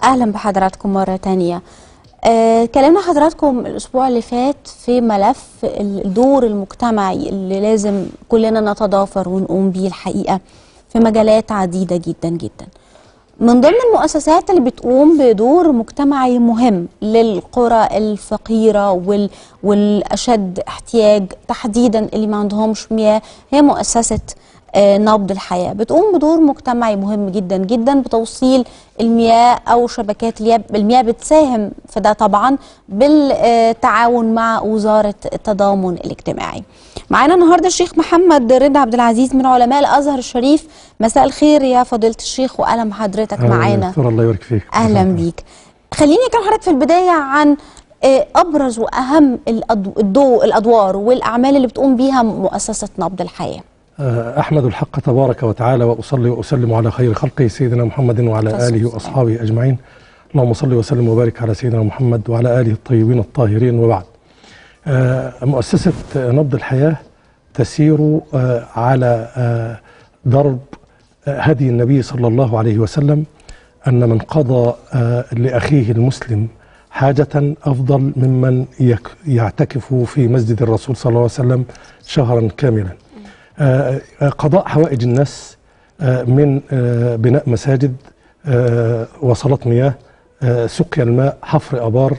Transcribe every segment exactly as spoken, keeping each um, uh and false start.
أهلا بحضراتكم مرة تانية. آه، كلمنا حضراتكم الأسبوع اللي فات في ملف الدور المجتمعي اللي لازم كلنا نتضافر ونقوم بيه الحقيقة في مجالات عديدة جدا جدا. من ضمن المؤسسات اللي بتقوم بدور مجتمعي مهم للقرى الفقيرة وال والأشد احتياج تحديدا اللي ما عندهمش مياه هي مؤسسة آه نبض الحياة. بتقوم بدور مجتمعي مهم جدا جدا بتوصيل المياه أو شبكات المياه، بتساهم في ده طبعا بالتعاون مع وزارة التضامن الاجتماعي. معانا النهارده الشيخ محمد رضا عبد العزيز من علماء الازهر الشريف. مساء الخير يا فضيله الشيخ واهلا بحضرتك معانا. دكتور الله يبارك فيك. اهلا بيك. خليني اكلم حضرتك في البدايه عن ابرز واهم الضوء الادوار والاعمال اللي بتقوم بيها مؤسسه نبض الحياه. احمد الحق تبارك وتعالى واصلي واسلم على خير خلقه سيدنا محمد وعلى اله واصحابه اجمعين. اللهم صل وسلم وبارك على سيدنا محمد وعلى اله الطيبين الطاهرين، وبعد. مؤسسة نبض الحياة تسير على ضرب هدي النبي صلى الله عليه وسلم أن من قضى لأخيه المسلم حاجة أفضل ممن يعتكف في مسجد الرسول صلى الله عليه وسلم شهرا كاملا. قضاء حوائج الناس من بناء مساجد، وصلات مياه، سقيا الماء، حفر أبار،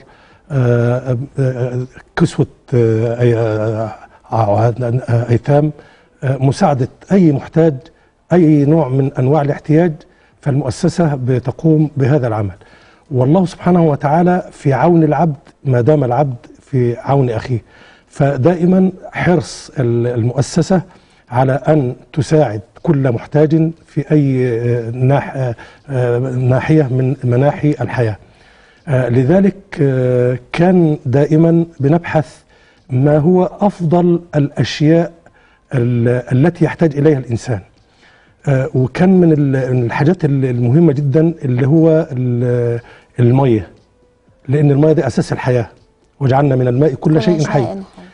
كسوة أيتام، مساعدة أي محتاج، أي نوع من أنواع الاحتياج، فالمؤسسة بتقوم بهذا العمل. والله سبحانه وتعالى في عون العبد ما دام العبد في عون أخيه، فدائما حرص المؤسسة على أن تساعد كل محتاج في أي ناحية من مناحي الحياة. آه لذلك آه كان دائما بنبحث ما هو أفضل الأشياء التي يحتاج إليها الإنسان. آه وكان من الحاجات المهمة جدا اللي هو المية، لأن المية دي أساس الحياة، وجعلنا من الماء كل شيء حي.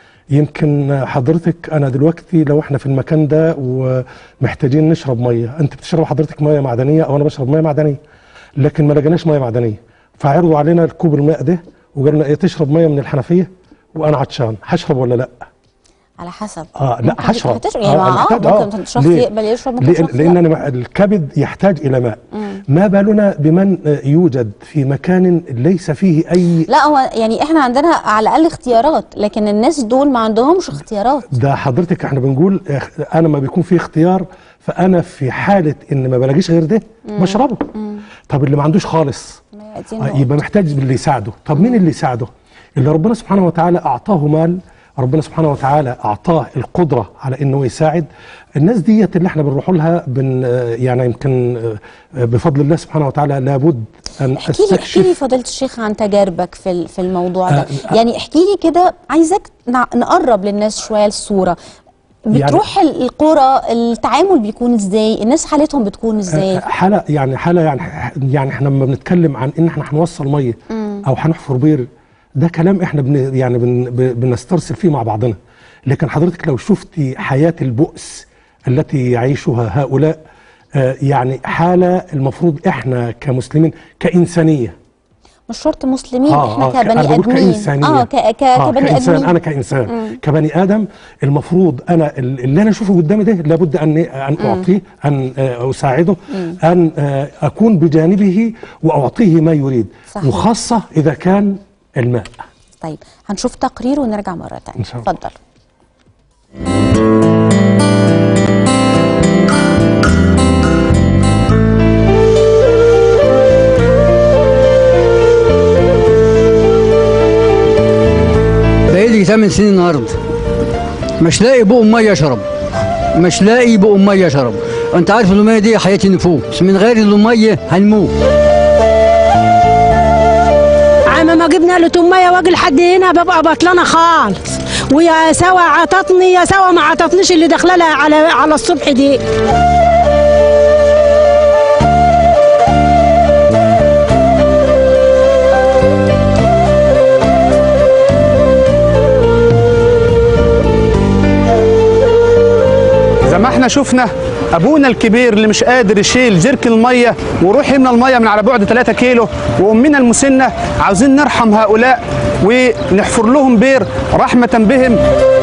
يمكن حضرتك أنا دلوقتي لو احنا في المكان ده ومحتاجين نشرب مية، أنت بتشرب حضرتك مية معدنية أو أنا بشرب مية معدنية، لكن ما لقيناش مية معدنية، فعرضوا علينا الكوب الماء ده وقالوا لنا ايه، تشرب ميه من الحنفيه وانا عطشان، هشرب ولا لا؟ على حسب. اه لا هشرب. هتشرب يعني اه ممكن آه. شخص يقبل يشرب، ممكن شخص لان أنا الكبد يحتاج الى ماء. مم. ما بالنا بمن يوجد في مكان ليس فيه اي. لا هو يعني احنا عندنا على الاقل اختيارات، لكن الناس دول ما عندهمش اختيارات. ده حضرتك احنا بنقول انا ما بيكون في اختيار، فانا في حاله ان ما بلاقيش غير ده بشربه. مم. طب اللي ما عندوش خالص يبقى محتاج اللي يساعده. طب مين اللي يساعده؟ اللي ربنا سبحانه وتعالى أعطاه مال، ربنا سبحانه وتعالى أعطاه القدرة على إنه يساعد الناس ديت اللي احنا بنروح لها. بن يعني يمكن بفضل الله سبحانه وتعالى لابد أن احكي لي احكي لي فضيلة الشيخ عن تجاربك في في الموضوع ده. آه يعني احكي لي كده، عايزك نقرب للناس شوية الصورة. بتروح يعني القرى، التعامل بيكون ازاي؟ الناس حالتهم بتكون ازاي؟ حاله يعني حاله يعني يعني احنا لما بنتكلم عن ان احنا هنوصل ميه او هنحفر بير، ده كلام احنا بن يعني بن بنسترسل فيه مع بعضنا. لكن حضرتك لو شفتي حياه البؤس التي يعيشها هؤلاء، آه يعني حاله المفروض احنا كمسلمين كانسانيه، مش شرط مسلمين، آه احنا آه كبني ادمين كإنسانية. اه ك ك آه كبني كإنسان ادمين. انا كانسان مم. كبني ادم المفروض انا اللي انا اشوفه قدامي ده لابد ان ان اعطيه، ان اساعده، مم. ان اكون بجانبه واعطيه ما يريد. صحيح. وخاصه اذا كان الماء. طيب هنشوف تقرير ونرجع مره ثانيه. اتفضل. بقالي ثمان سنين النهارده مش لاقي بق ميه اشرب، مش لاقي بق ميه اشرب. انت عارف الميه دي حياه النفوس، من غير الميه هنموت. عم ما جبنا له ميه واجي لحد هنا ببقى بطلانه خالص، ويا سوا عطتني يا سوا ما عطتنيش اللي داخله لها على على الصبح دي. زي ما احنا شفنا ابونا الكبير اللي مش قادر يشيل جركن الميه ويروح يملى الميه من على بعد ثلاثة كيلو، وامنا المسنه عاوزين نرحم هؤلاء ونحفر لهم بير رحمه بهم.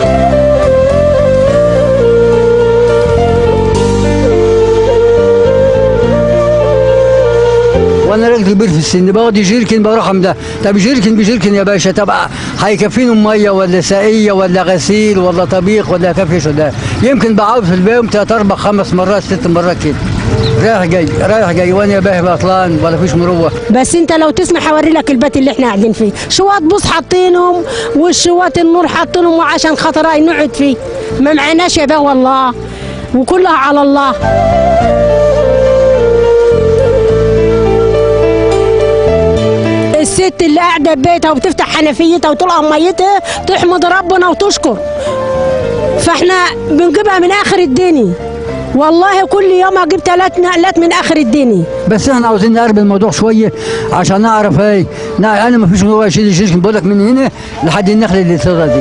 وانا راجل كبير في السن باخد جيركن برحم ده. طب جيركن بجيركن يا باشا، طب هيكفيني ميه ولا سقيه ولا غسيل ولا طبيخ ولا كفيش ولا يمكن بعوض في البيوم ثلاث اربع خمس مرات ست مرات كده رايح جاي رايح جاي وانا يا باهي بطلان ولا فيش مروه. بس انت لو تسمح اوري لك البيت اللي احنا قاعدين فيه، شوات بوص حاطينهم والشوات النور حاطينهم وعشان خاطر نقعد فيه ما معناش يا باه والله، وكلها على الله. الست اللي قاعده ببيتها وبتفتح حنفيتها وتلقى ميتها تحمد ربنا وتشكر، فاحنا بنجيبها من اخر الدنيا والله. كل يوم اجيب ثلاث نقلات من اخر الدنيا. بس احنا عاوزين نقرب الموضوع شويه عشان نعرف ايه. انا ما فيش مروه اشيل الجيركن بقول لك من هنا لحد النخله اللي صغيره دي.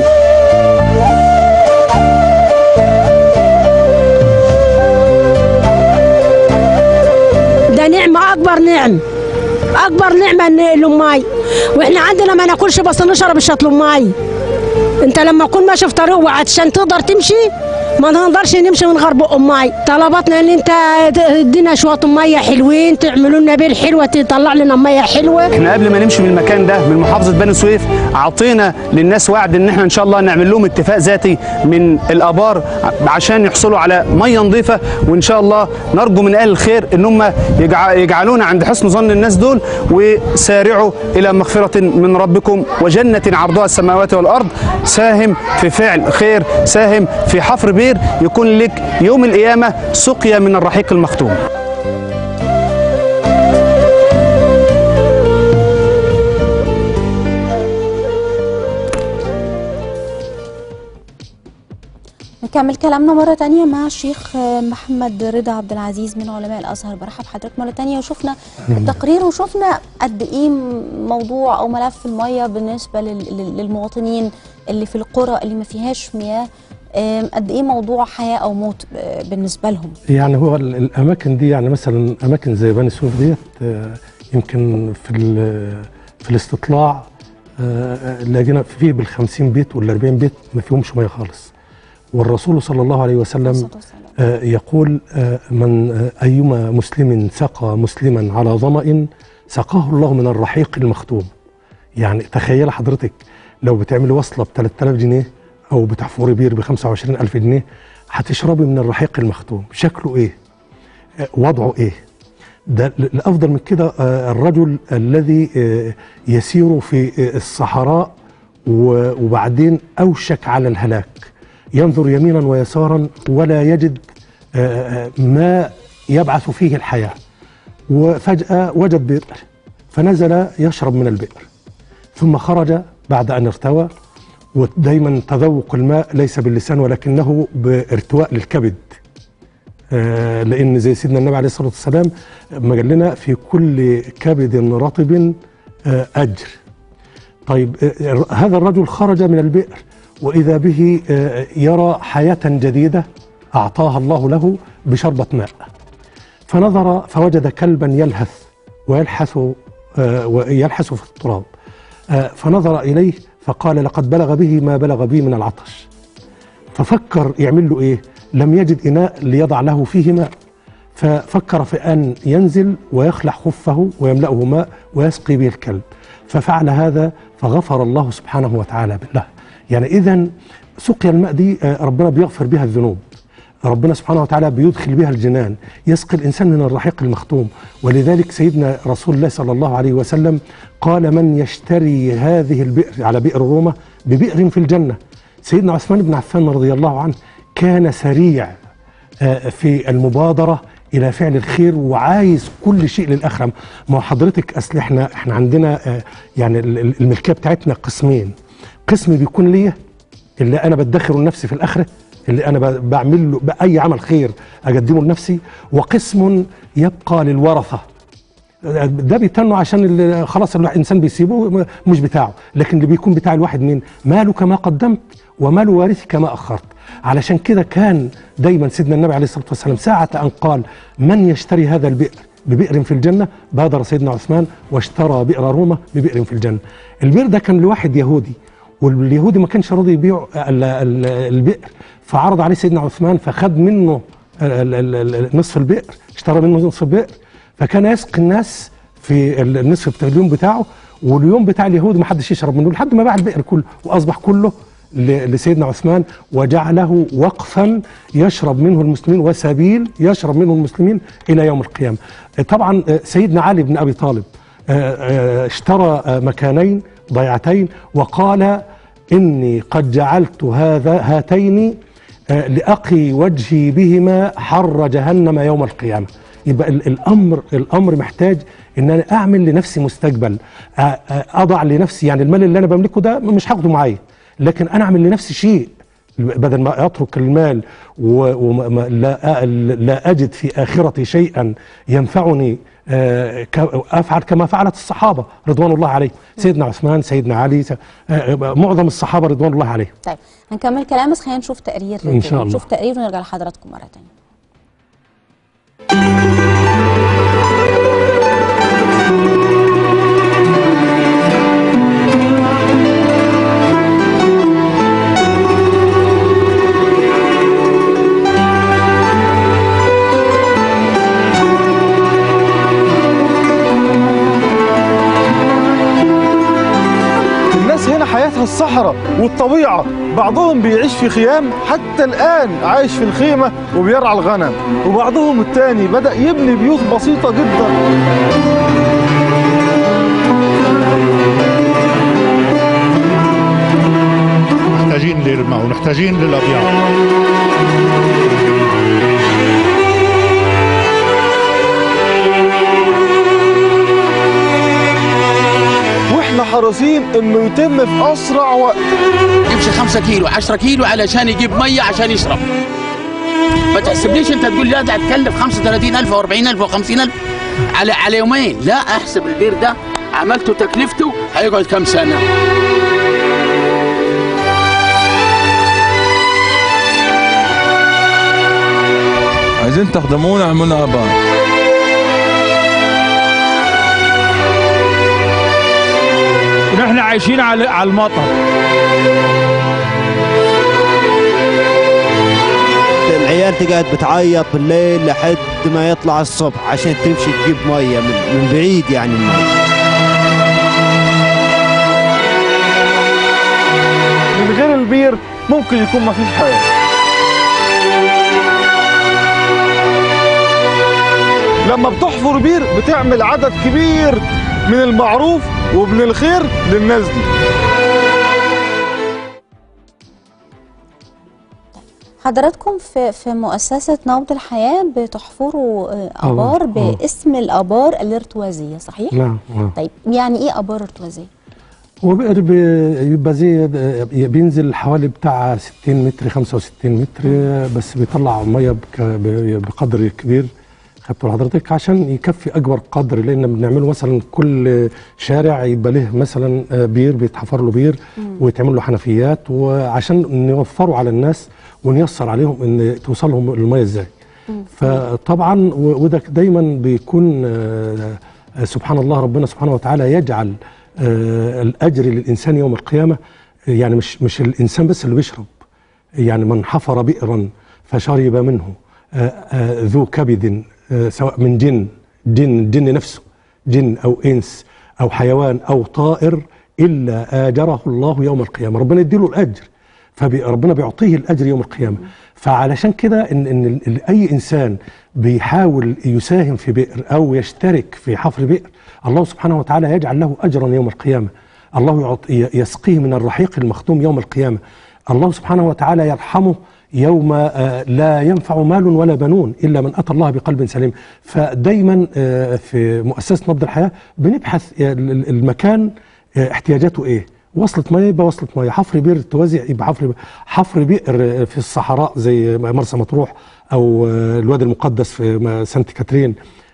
ده نعمه اكبر نعمه اكبر نعمه الماي، واحنا عندنا ما ناكلش بس نشرب الشطل الماي. انت لما تكون ماشي في طريق وعشان تقدر تمشي ما نقدرش نمشي من غير بق ماي. طلباتنا ان انت تدينا شويه ميه حلوين، تعملوا لنا بير حلوه تطلع لنا ميه حلوه. احنا قبل ما نمشي من المكان ده من محافظه بني سويف عطينا للناس وعد ان احنا ان شاء الله نعمل لهم اتفاق ذاتي من الابار عشان يحصلوا على ميه نظيفه، وان شاء الله نرجو من اهل الخير ان هم يجعلونا عند حسن ظن الناس دول، وسارعوا الى مغفره من ربكم وجنه عرضها السماوات والارض. ساهم في فعل خير، ساهم في حفر بير يكون لك يوم القيامة سقيا من الرحيق المختوم. نكمل كلامنا مرة تانية مع الشيخ محمد رضا عبد العزيز من علماء الأزهر. برحب حضرتك مرة تانية، وشفنا التقرير وشفنا قد إيه موضوع أو ملف المية بالنسبة للمواطنين اللي في القرى اللي ما فيهاش مياه، قد ايه موضوع حياه او موت بالنسبه لهم. يعني هو الاماكن دي يعني مثلا اماكن زي بني سويف ديت يمكن في في الاستطلاع لقينا فيه بالخمسين بيت والاربعين بيت ما فيهمش ميه خالص. والرسول صلى الله عليه وسلم يقول من ايما مسلم سقى مسلما على ظمأ سقاه الله من الرحيق المختوم. يعني تخيل حضرتك لو بتعملي وصله ب ثلاثة آلاف جنيه او بتحفري بير ب خمسة وعشرين ألف جنيه هتشربي من الرحيق المختوم، شكله ايه؟ وضعه ايه؟ ده الافضل من كده الرجل الذي يسير في الصحراء وبعدين اوشك على الهلاك، ينظر يمينا ويسارا ولا يجد ما يبعث فيه الحياه، وفجاه وجد بئر فنزل يشرب من البئر، ثم خرج بعد ان ارتوى. ودايما تذوق الماء ليس باللسان ولكنه بارتواء للكبد، آه لان زي سيدنا النبي عليه الصلاه والسلام ما قال لنا في كل كبد رطب آه اجر. طيب آه هذا الرجل خرج من البئر واذا به آه يرى حياه جديده اعطاها الله له بشربه ماء، فنظر فوجد كلبا يلهث ويلحث آه ويلحث في التراب، آه فنظر اليه فقال لقد بلغ به ما بلغ بي من العطش. ففكر يعمل له ايه؟ لم يجد اناء ليضع له فيه ماء، ففكر في ان ينزل ويخلع خفه ويملأه ماء ويسقي به الكلب، ففعل هذا فغفر الله سبحانه وتعالى له. يعني اذا سقيا الماء دي ربنا بيغفر بها الذنوب، ربنا سبحانه وتعالى بيدخل بها الجنان، يسقي الإنسان من الرحيق المختوم. ولذلك سيدنا رسول الله صلى الله عليه وسلم قال من يشتري هذه البئر على بئر روما ببئر في الجنة. سيدنا عثمان بن عفان رضي الله عنه كان سريع في المبادرة إلى فعل الخير وعايز كل شيء للآخرة. ما حضرتك أصل احنا احنا عندنا يعني الملكية بتاعتنا قسمين، قسم بيكون ليا اللي أنا بدخره لنفسي في الآخرة، اللي أنا بعمل له بأي عمل خير أقدمه لنفسي، وقسم يبقى للورثة ده بيتنوا عشان خلاص الانسان بيسيبه مش بتاعه، لكن اللي بيكون بتاع الواحد مين؟ مالك ما قدمت ومال وارثك ما اخرت. علشان كده كان دايما سيدنا النبي عليه الصلاه والسلام ساعه ان قال من يشتري هذا البئر ببئر في الجنه، بادر سيدنا عثمان واشترى بئر رومه ببئر في الجنه. البئر ده كان لواحد يهودي، واليهودي ما كانش راضي يبيع البئر، فعرض عليه سيدنا عثمان فخد منه نصف البئر، اشترى منه نصف البئر، فكان يسقي الناس في النصف بتاع اليوم بتاعه، واليوم بتاع اليهود ما حدش يشرب منه لحد ما باع البئر كله، واصبح كله لسيدنا عثمان وجعله وقفا يشرب منه المسلمين وسبيل يشرب منه المسلمين الى يوم القيامه. طبعا سيدنا علي بن ابي طالب اشترى مكانين ضيعتين وقال اني قد جعلت هذا هاتين لاقي وجهي بهما حر جهنم يوم القيامه. يبقى الامر الامر محتاج ان انا اعمل لنفسي مستقبل، اضع لنفسي يعني المال اللي انا بملكه ده مش هاخده معايا، لكن انا اعمل لنفسي شيء بدل ما اترك المال ولا لا اجد في اخرتي شيئا ينفعني، افعل كما فعلت الصحابه رضوان الله عليهم، سيدنا عثمان، سيدنا علي، معظم الصحابه رضوان الله عليهم. طيب هنكمل كلام بس خلينا نشوف تقرير ان شاء الله، نشوف تقرير ونرجع لحضراتكم مره ثانيه. حياتها الصحراء والطبيعة، بعضهم بيعيش في خيام حتى الآن عايش في الخيمة وبيرعى الغنم، وبعضهم التاني بدأ يبني بيوت بسيطة جدا. محتاجين للماء ونحتاجين للأبيار. حريصين انه يتم في اسرع وقت. يمشي خمسة كيلو عشرة كيلو علشان يجيب ميه عشان يشرب. ما تحسبليش انت تقول لا ده هتكلف خمسة وثلاثين ألف او أربعين ألف او خمسين ألف على على يومين، لا احسب البير ده عملته تكلفته هيقعد كام سنه. عايزين تخدمونا اعملوا ابار. ونحن عايشين على على المطر. العيال تقعد بتعيط بالليل لحد ما يطلع الصبح عشان تمشي تجيب ميه من, من بعيد يعني المية. من غير البير ممكن يكون ما فيش حاجه. لما بتحفر بير بتعمل عدد كبير من المعروف ومن الخير للناس دي. حضراتكم في في مؤسسة نبض الحياة بتحفروا آبار باسم الآبار الارتوازية، صحيح؟ نعم. طيب يعني إيه آبار ارتوازية؟ هو بئر بيبقى زي بينزل حوالي بتاع ستين متر خمسة وستين متر، بس بيطلع ميه بقدر كبير خدتوا حضرتك عشان يكفي اكبر قدر، لان بنعمله مثلا كل شارع يبقى له مثلا بير بيتحفر له بير ويتعمل له حنفيات، وعشان نوفره على الناس ونيسر عليهم ان توصل لهم الميه ازاي. فطبعا وده دايما بيكون سبحان الله ربنا سبحانه وتعالى يجعل الاجر للانسان يوم القيامه، يعني مش مش الانسان بس اللي بيشرب، يعني من حفر بئرا فشرب منه ذو كبد سواء من جن جن الجن نفسه جن او انس او حيوان او طائر الا اجره الله يوم القيامه، ربنا يديله الاجر، فربنا بيعطيه الاجر يوم القيامه. فعلشان كده ان ان اي انسان بيحاول يساهم في بئر او يشترك في حفر بئر، الله سبحانه وتعالى يجعل له اجرا يوم القيامه، الله يسقيه من الرحيق المختوم يوم القيامه، الله سبحانه وتعالى يرحمه يوم لا ينفع مال ولا بنون إلا من أتى الله بقلب سليم. فدايما في مؤسسة نبض الحياة بنبحث المكان احتياجاته إيه، وصلة مية يبقى وصلة مية، حفر بئر توزع يبقى حفر حفر بئر في الصحراء زي مرسى مطروح أو الوادي المقدس في سانت كاترين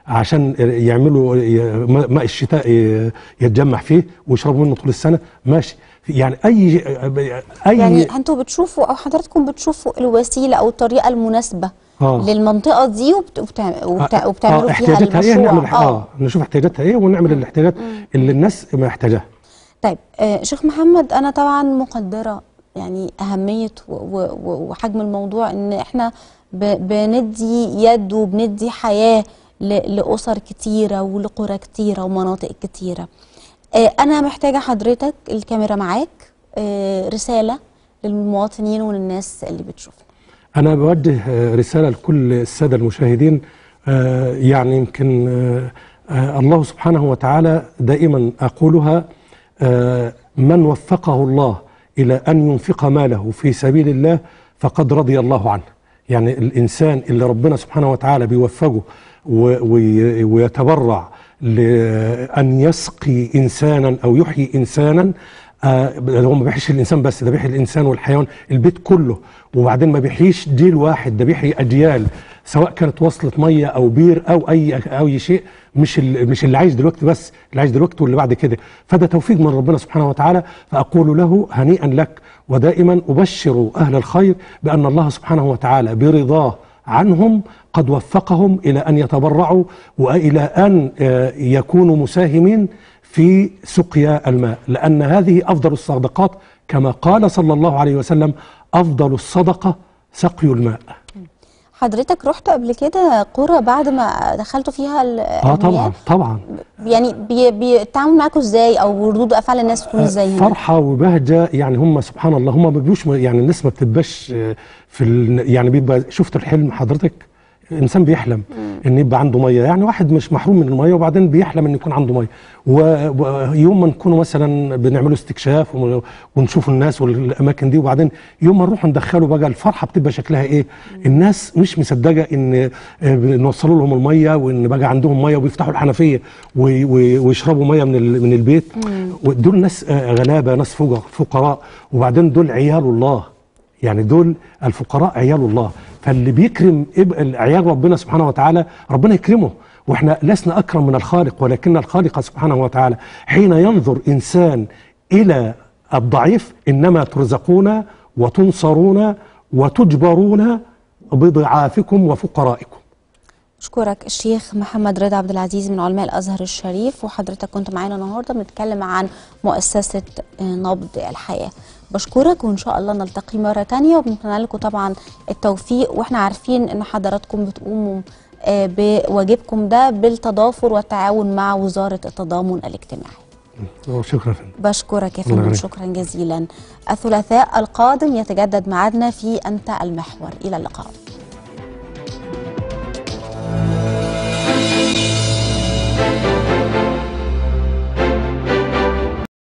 عشان يعملوا ماء الشتاء يتجمع فيه ويشربوا منه طول السنه، ماشي. يعني اي اي يعني انتوا بتشوفوا او حضراتكم بتشوفوا الوسيله او الطريقه المناسبه آه. للمنطقه دي وبتعملوا آه. وبتعملوا آه. فيها احتياجاتها المشروع. ايه، نعمل اه, آه. نشوف احتياجاتها ايه ونعمل مم. الاحتياجات مم. اللي الناس محتاجاها. طيب آه شيخ محمد، انا طبعا مقدره يعني اهميه وحجم الموضوع، ان احنا بندي يد وبندي حياه لاسر كتيره ولقرى كتيره ومناطق كتيره. آه انا محتاجه حضرتك، الكاميرا معاك، آه رساله للمواطنين وللناس اللي بتشوفنا. انا بوجه رساله لكل الساده المشاهدين. آه يعني يمكن آه آه الله سبحانه وتعالى دائما اقولها، آه من وفقه الله الى ان ينفق ماله في سبيل الله فقد رضي الله عنه. يعني الانسان اللي ربنا سبحانه وتعالى بيوفقه ويتبرع لان يسقي انسانا او يحيي انسانا، آه هو ما بيحييش الانسان بس، ده بيحيي الانسان والحيوان، البيت كله. وبعدين ما بيحييش جيل واحد، ده بيحيي اجيال، سواء كانت وصلة ميه او بير او اي او اي شيء، مش مش اللي عايش دلوقتي بس، اللي عايش دلوقتي واللي بعد كده. فده توفيق من ربنا سبحانه وتعالى، فاقول له هنيئا لك. ودائما ابشر اهل الخير بان الله سبحانه وتعالى برضاه عنهم قد وفقهم الى ان يتبرعوا والى ان يكونوا مساهمين في سقيا الماء، لأن هذه أفضل الصدقات كما قال صلى الله عليه وسلم: أفضل الصدقة سقي الماء. حضرتك رحت قبل كده قرى بعد ما دخلتوا فيها المياه؟ اه طبعا طبعا. يعني بيتعاملوا معاكم ازاي، او ردود افعال الناس تكون ازاي هنا؟ فرحه وبهجه. يعني هم سبحان الله، هم ما بيبقوش، يعني الناس ما بتبقاش في يعني بيبقى، شفت الحلم حضرتك؟ انسان بيحلم مم. ان يبقى عنده ميه، يعني واحد مش محروم من الميه وبعدين بيحلم ان يكون عنده ميه. ويوم ما نكونوا مثلا بنعملوا استكشاف ونشوف الناس والاماكن دي، وبعدين يوم ما نروح ندخله بقى، الفرحه بتبقى شكلها ايه؟ مم. الناس مش مصدقه ان نوصلوا لهم الميه، وان بقى عندهم ميه، وبيفتحوا الحنفيه ويشربوا ميه من من البيت. ودول ناس غلابه، ناس فقراء، وبعدين دول عيال الله، يعني دول الفقراء عيال الله. فاللي بيكرم عيال ربنا سبحانه وتعالى ربنا يكرمه. واحنا لسنا اكرم من الخالق، ولكن الخالق سبحانه وتعالى حين ينظر انسان الى الضعيف انما ترزقون وتنصرون وتجبرون بضعافكم وفقرائكم. أشكرك الشيخ محمد رضا عبد العزيز من علماء الأزهر الشريف، وحضرتك كنت معانا النهارده بنتكلم عن مؤسسة نبض الحياة. بشكرك، وإن شاء الله نلتقي مرة تانية، وبنتمنى لكم طبعا التوفيق. وإحنا عارفين إن حضراتكم بتقوموا بواجبكم ده بالتضافر والتعاون مع وزارة التضامن الاجتماعي. شكرا فندم. بشكرك يا فندم، شكرا جزيلا. الثلاثاء القادم يتجدد ميعادنا في أنت المحور. إلى اللقاء.